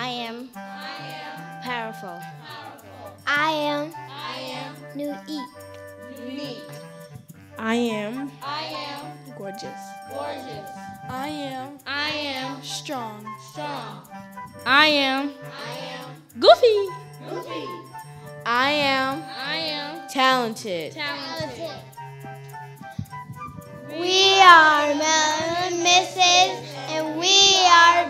I am powerful. I am Unique. I am Gorgeous. I am Strong. I am goofy. I am talented. We are Melanin Misses, and we are